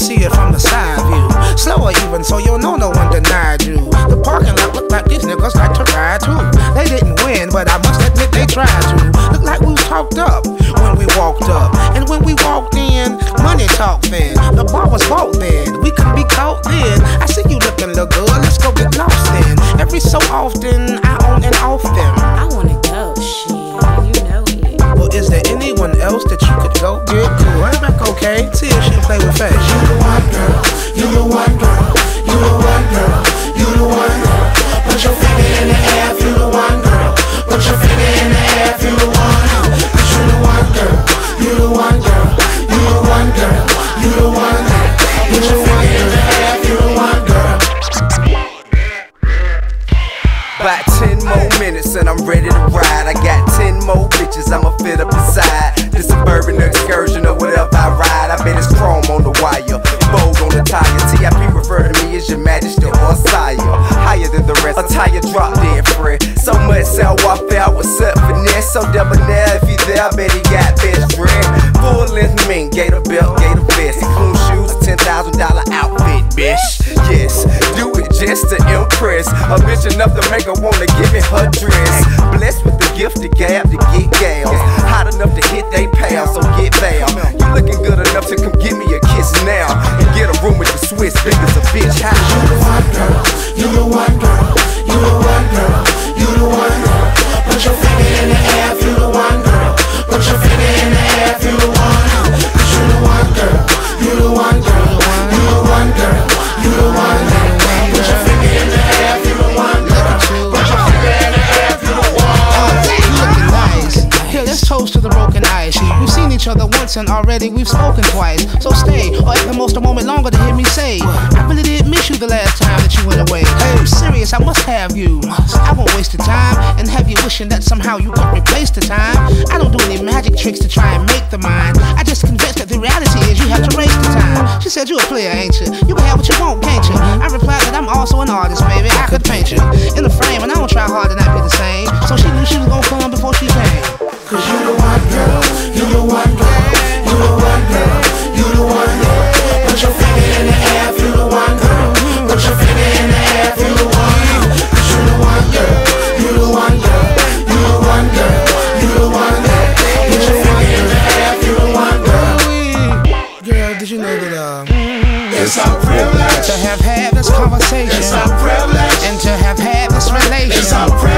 see it from the side view. Slower even, so you'll know no one denied you. The parking lot looked like these niggas like to ride too. They didn't win, but I must admit they tried to. Looked like we was talked up when we walked up. And when we walked in, money talked then. The bar was bought then, we couldn't be caught then. I see you looking look good, let's go get lost then. Every so often, I on and off them. I wanna go, shit, you know it. Well, is there anyone else that you could go get? Cool, I'm back okay. See if she play with face. You the one girl, you the one girl, you the one girl, you the one girl. Put your finger in the air if you the one girl. Put your finger in the air if you the one. Cause you the one girl, you the one girl, you the one girl, you the one girl. Put your finger in the air if you the one girl. About 10 more minutes and I'm ready to ride. I got 10 more bitches I'ma fit up inside. This suburban excursion or whatever I ride. I bet it's chrome on the wire, Vogue on the tire. TIP refer to me as your majesty or sire. Higher than the rest, a tire drop dead free. So much cell warfare, what's up finesse? So debonair, if he there, I bet he got best friend. Full length mink, gator belt, gator vest. Include shoes, a $10,000 outfit, bitch. Yes, do it just to impress. A bitch enough to make her wanna give me her dress. Blessed with the gift to gab to get gals. Hot enough to hit they pals, so get bail. You looking good enough to come give me a kiss now. And get a room with the Swiss, big as a bitch house. You the one girl, you the one girl, you the one girl, you the one girl. Put your finger in the air if you the one girl. Put your finger in the air if you the one. Cause you the one girl, you the one girl, you the one girl, you the one girl. Put your finger in the air if you the one girl. Put your finger in the air if you the one. You looking nice. Here, let's toast to the broken ice. We've seen each other once and already we've spoken twice. So stay, or at the most a moment longer to hear me say, I really did miss you the last time that you went away. Hey, I'm serious, I must have you. I won't waste the time and have you wishing that somehow you could replace the time. I don't do any magic tricks to try and make the mind. I just convinced that the reality is you have to race the time. She said you a player, ain't you? You can have what you want, can't you? I replied that I'm also an artist, baby. I could paint you in a frame, and I don't try hard to not be the same. So she knew she was gonna come before she came. Cause you the one girl, you the one girl, you the one girl, you the one girl. Put your finger in the air if you the one girl. Put your finger in the air if you the one. Cause you the one girl, you the one girl, you the one girl, you the one girl. Put your finger in the air if you the one girl. Girl, did you know that it's our privilege to have had this conversation, it's our privilege, and to have had this relation, it's our privilege.